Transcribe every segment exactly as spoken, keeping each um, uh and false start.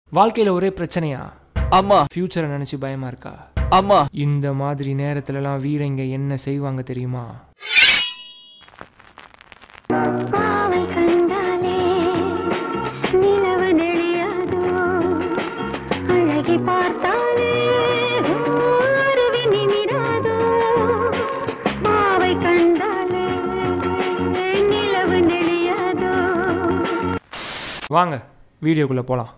வாழ்க்கையில ஒரே பிரச்சனையா? ஆமா. ஃபியூச்சரை நினைச்சு பயமா இருக்கா? ஆமா. இந்த மாதிரி நேரத்துலலாம் வீரங்க என்ன செய்வாங்க தெரியுமா? வாங்க வீடியோக்குள்ளே போகலாம்.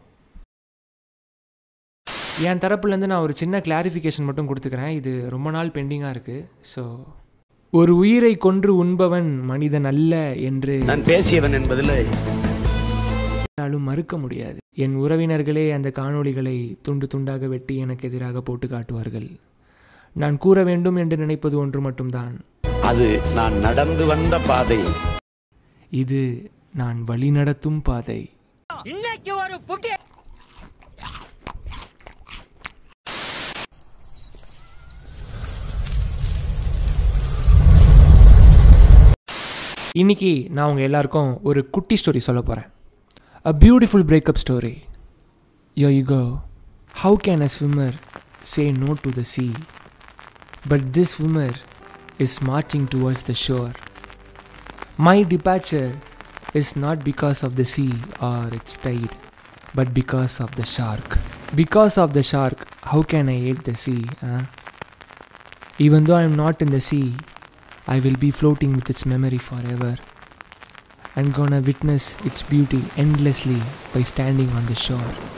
என் தரப்புலேருந்து நான் ஒரு சின்ன கிளாரிஃபிகேஷன் மட்டும் கொடுத்துக்கிறேன். இது ரொம்ப நாள் பெண்டிங்காக இருக்குது. ஸோ ஒரு உயிரை கொன்று உண்பவன் மனிதன் அல்ல என்று நான் பேசியவன் என்பதில் மறுக்க முடியாது. என் உறவினர்களே அந்த காணொளிகளை துண்டு துண்டாக வெட்டி எனக்கு எதிராக போட்டு காட்டுவார்கள். நான் கூற வேண்டும் என்று நினைப்பது ஒன்று மட்டும்தான். அது நான் நடந்து வந்த பாதை. இது நான் வழிநடத்தும் பாதை. இன்னைக்கு ஒரு புட்டி இன்னைக்கு நான் உங்க எல்லாருக்கும் ஒரு குட்டி ஸ்டோரி சொல்ல போறேன். A beautiful breakup story. Here you go. How can a swimmer say no to the sea? But this swimmer is marching towards the shore. My departure is not because of the sea or its tide, but because of the shark. Because of the shark, how can I hate the sea? Huh? Even though I am not in the sea, I will be floating with its memory forever. I'm gonna witness its beauty endlessly by standing on the shore.